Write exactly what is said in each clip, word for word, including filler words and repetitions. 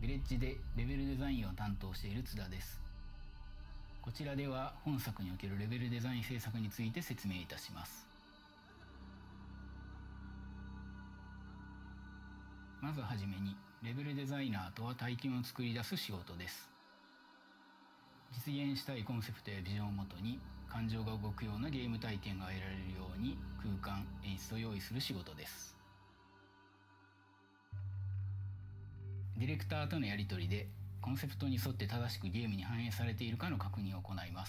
ヴィレッジでレベルデザインを担当している津田です。こちらでは本作におけるレベルデザイン制作について説明いたします。まずはじめに、レベルデザイナーとは体験を作り出す仕事です。実現したいコンセプトやビジョンをもとに感情が動くようなゲーム体験が得られるように空間・演出を用意する仕事です。ディレクターとのやり取りでコンセプトに沿って正しくゲームに反映されているかの確認を行います。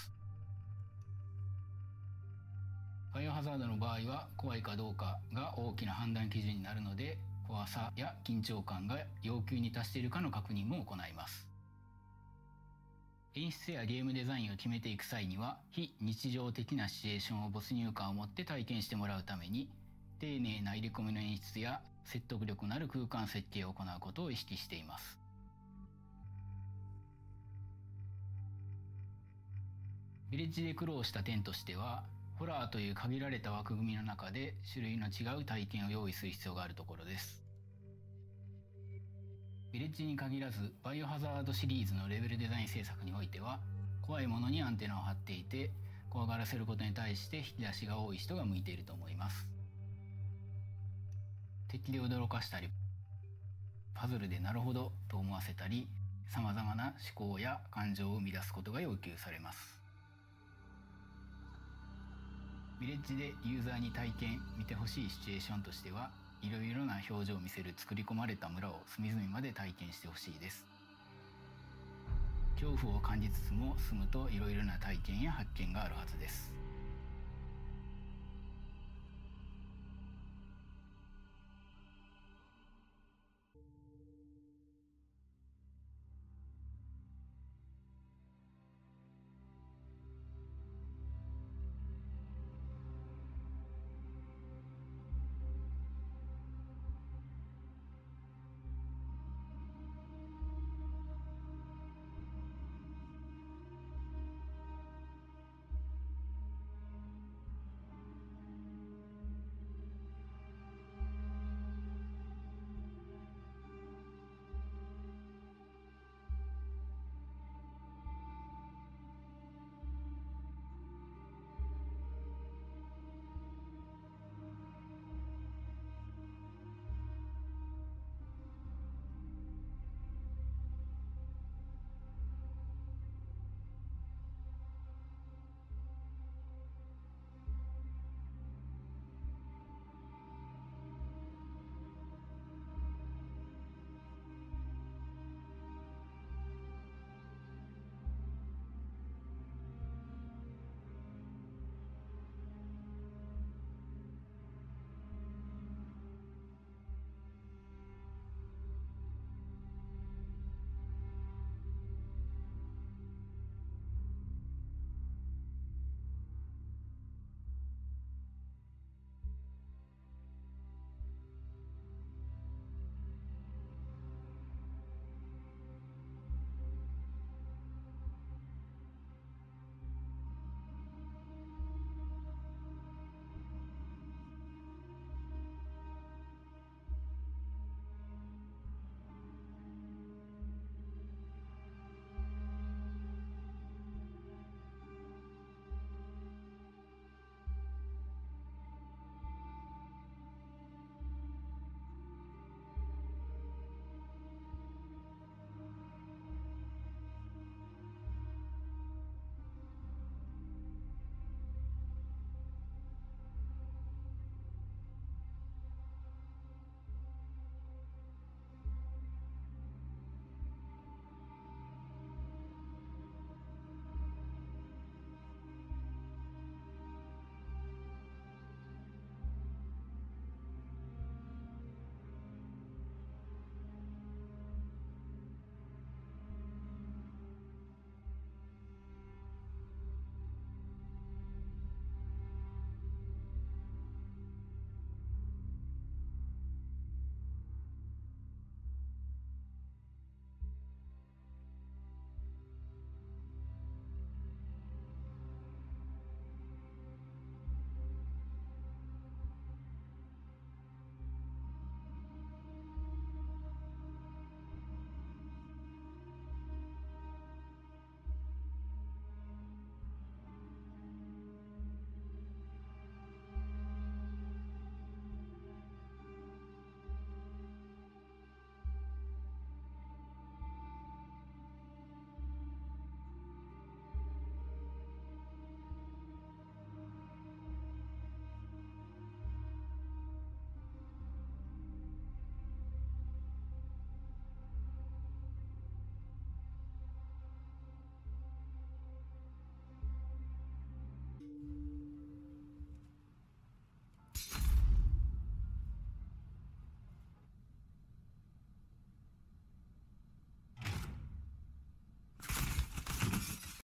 バイオハザードの場合は怖いかどうかが大きな判断基準になるので、怖さや緊張感が要求に達しているかの確認も行います。演出やゲームデザインを決めていく際には、非日常的なシチュエーションを没入感を持って体験してもらうために、丁寧な入れ込みの演出や説得力のある空間設計を行うことを意識しています。ヴィレッジで苦労した点としては、ホラーという限られた枠組みの中で種類の違う体験を用意する必要があるところです。ヴィレッジに限らず、バイオハザードシリーズのレベルデザイン制作においては、怖いものにアンテナを張っていて、怖がらせることに対して引き出しが多い人が向いていると思います。敵で驚かしたり、パズルでなるほどと思わせたり、様々な思考や感情を生み出すことが要求されます。ヴィレッジでユーザーに体験、見てほしいシチュエーションとしては、いろいろな表情を見せる作り込まれた村を隅々まで体験してほしいです。恐怖を感じつつも住むといろいろな体験や発見があるはずです。